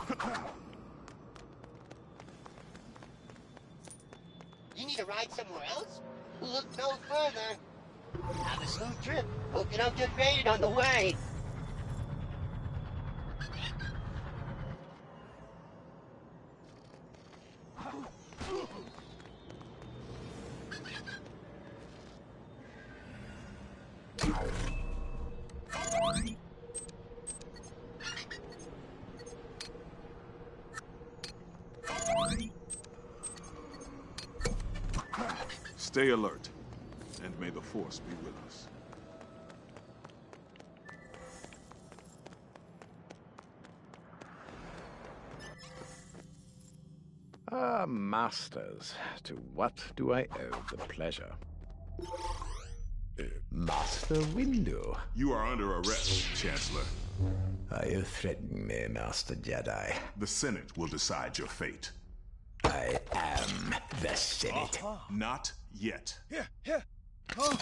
You need to ride somewhere else? Look no further. Have a smooth trip. Hope you don't get raided on the way. Stay alert, and may the Force be with us. Masters, to what do I owe the pleasure? Master Windu. You are under arrest, Chancellor. Are you threatening me, Master Jedi? The Senate will decide your fate. I am the Senate. Not yet. Here. Oh.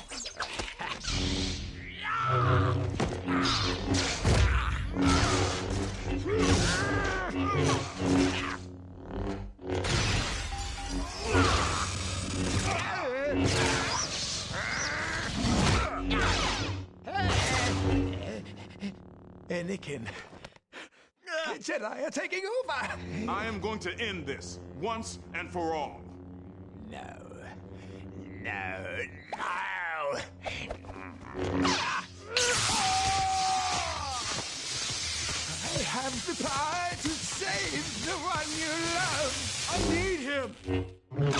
Anakin. The Jedi are taking over! I am going to end this, once and for all. No. I have the power to save the one you love. I need him!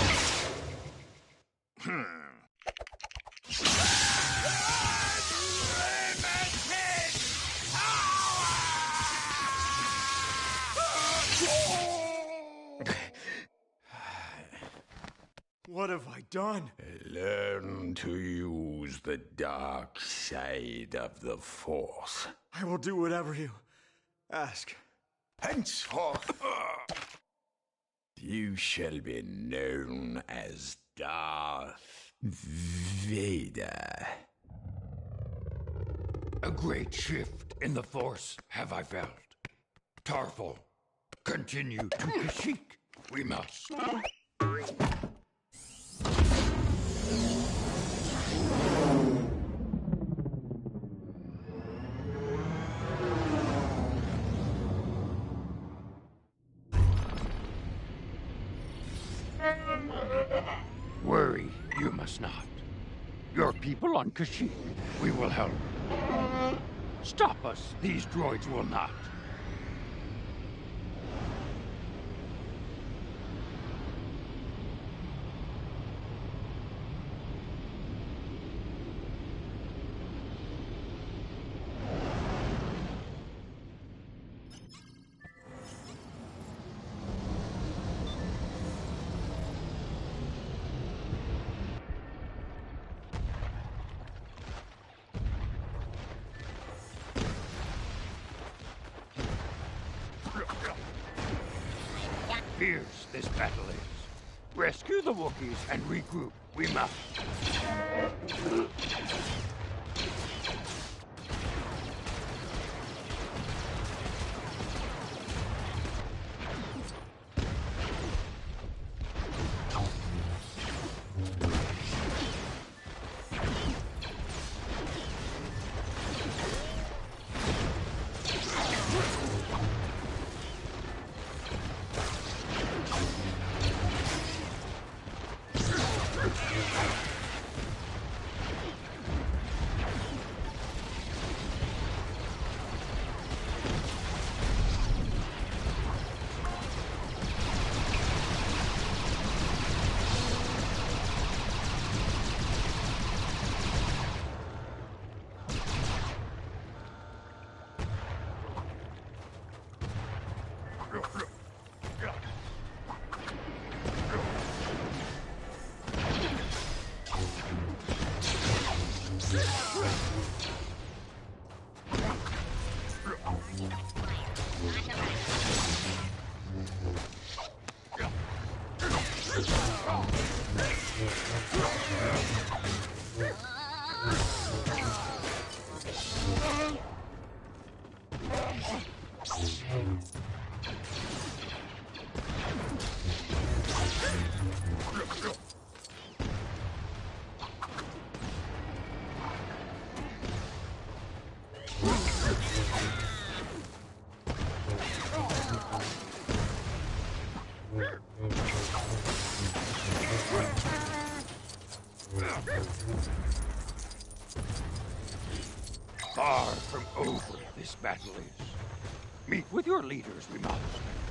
What have I done? Learn to use the dark side of the Force. I will do whatever you ask. Henceforth, you shall be known as Darth Vader. A great shift in the Force have I felt. Tarful, continue to Kashyyyk. We must. Worry, you must not. Your people on Kashyyyk, we will help. Stop us, these droids will not. Fierce this battle is. Rescue the Wookiees and regroup. We must. Far from over this battle is. Meet with your leaders, we must.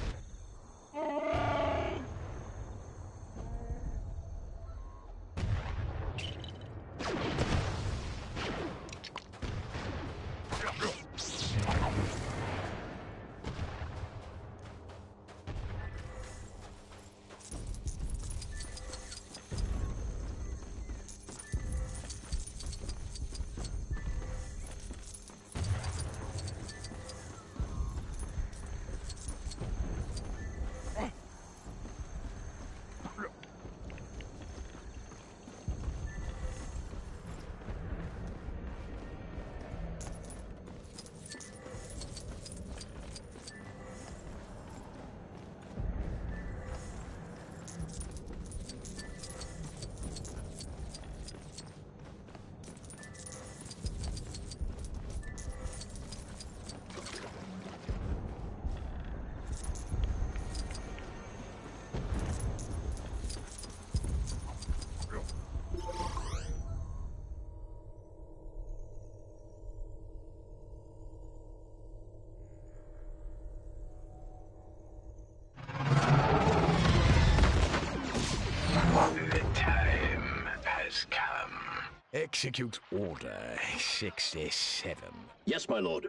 Execute Order 67. Yes, my lord.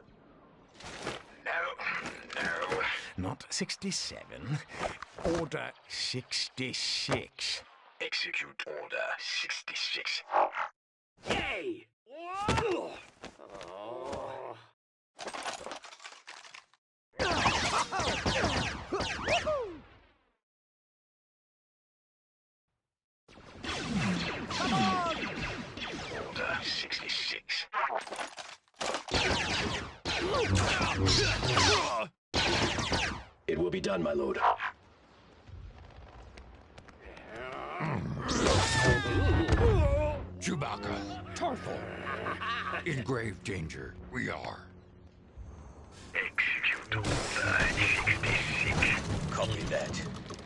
No. Not 67. Order 66. Execute Order 66. Yay! Order 66. It will be done, my lord. Chewbacca, Tarful. In grave danger, we are. Execute Order 66. Copy that.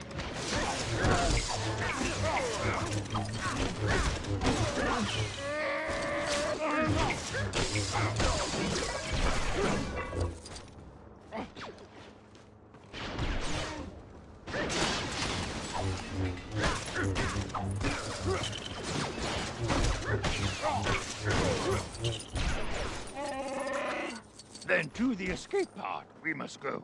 Then to the escape pod we must go.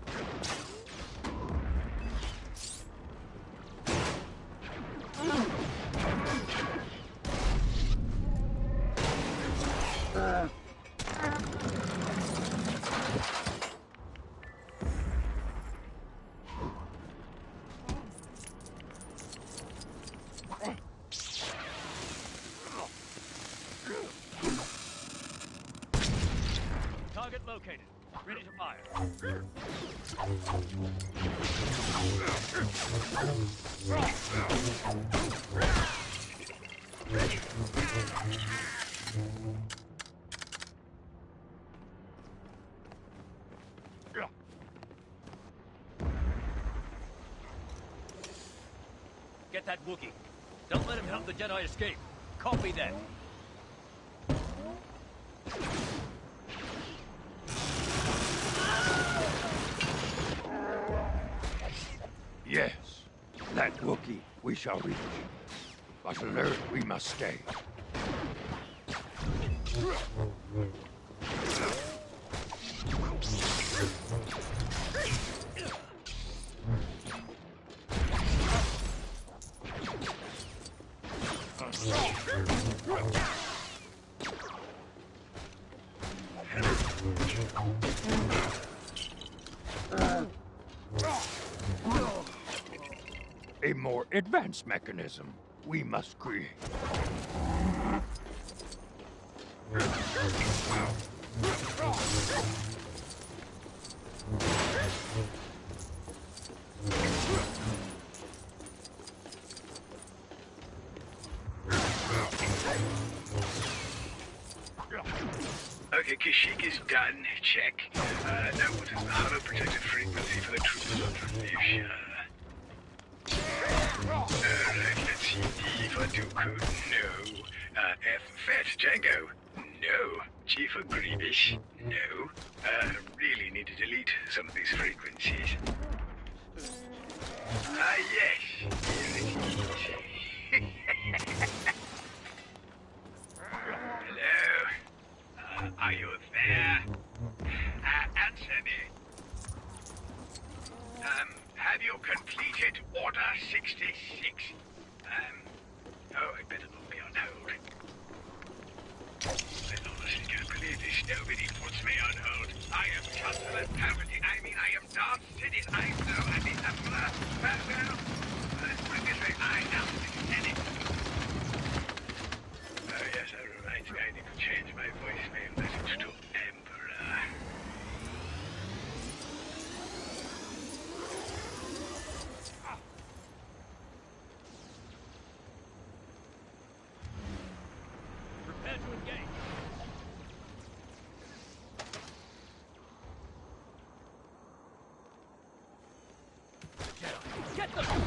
Target located. Ready to fire. Get that Wookiee. Don't let him help the Jedi escape. Copy that. Yes, that Wookiee we shall reach. But alert we must stay. A more advanced mechanism we must create. Okay, Kashyyyk is done. Check. Now what is the hollow protected frequency for the troops on Leash? Alright, let's see. D for Dooku. No. F Fat Django. No. G for Grievous? No. Really need to delete some of these frequencies. Ah, yes. Here it is. Hello? Are you there? Answer me. Have you completed Order 66? Oh, I better not be on hold. I honestly can't believe this. Nobody puts me on hold. I am Chancellor Palpatine. I am Darth Sidious. I know I'm the Emperor. Well, put it this way, I am the Senate. Oh, yes, that reminds me. I need to change my voicemail message to Emperor. Prepare to engage. Jedi, get them!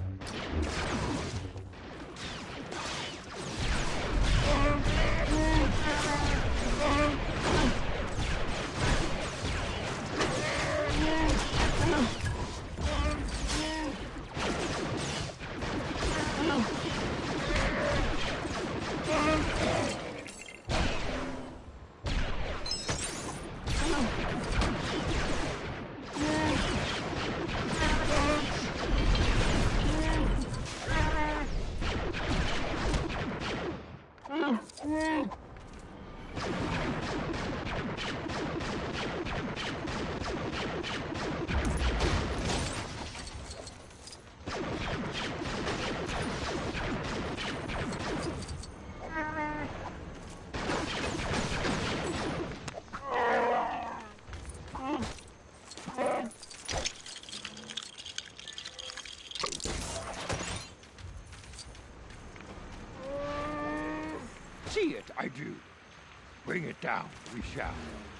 See it, I do. Bring it down, we shall.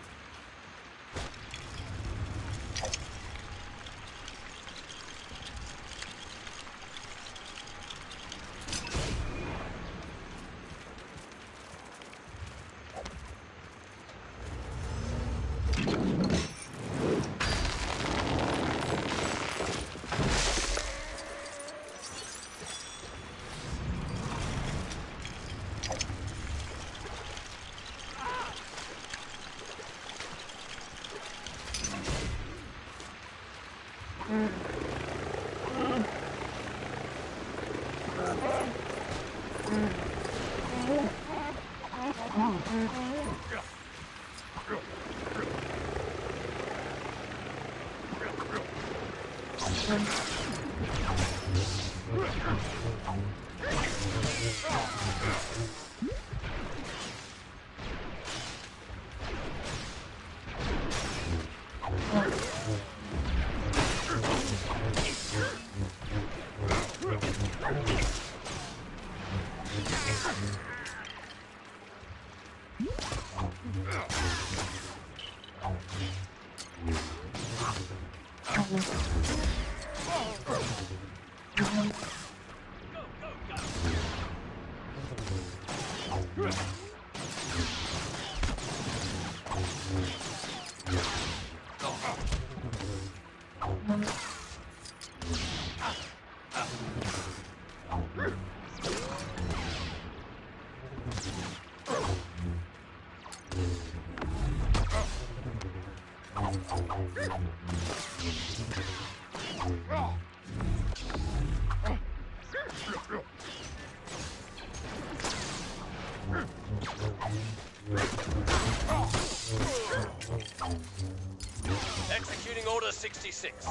Executing Order 66.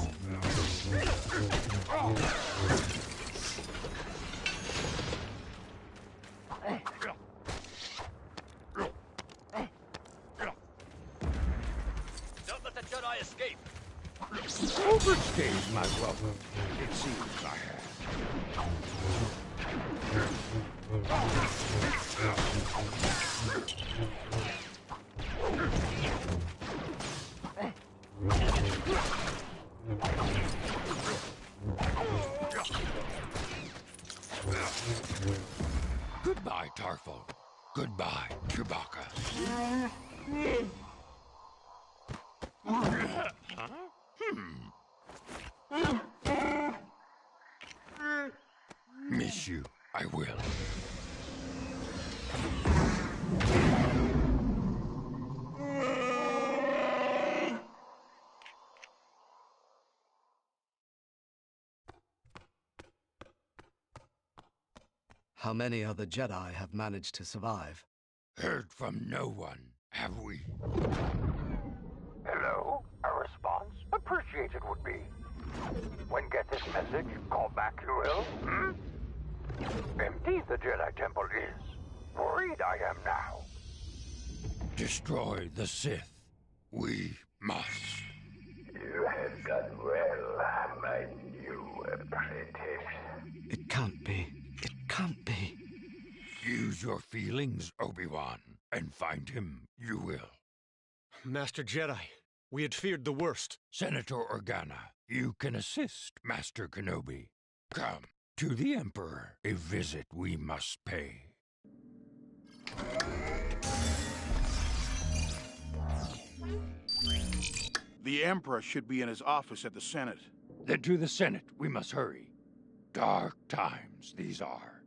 Don't let the Jedi escape. Overstayed my welcome. It seems I have. Goodbye, Tarful. Good Goodbye, Chewbacca. Miss you, I will. How many other Jedi have managed to survive? Heard from no one, have we? Hello? A response? Appreciated would be. When get this message, call back you will. Empty the Jedi Temple is. Worried I am now. Destroy the Sith. We must. You have done well, my new apprentice. It can't be. It can't be. Use your feelings, Obi-Wan, and find him you will. Master Jedi, we had feared the worst. Senator Organa, you can assist Master Kenobi. Come, to the Emperor, a visit we must pay. The Emperor should be in his office at the Senate. Then to the Senate we must hurry. Dark times these are.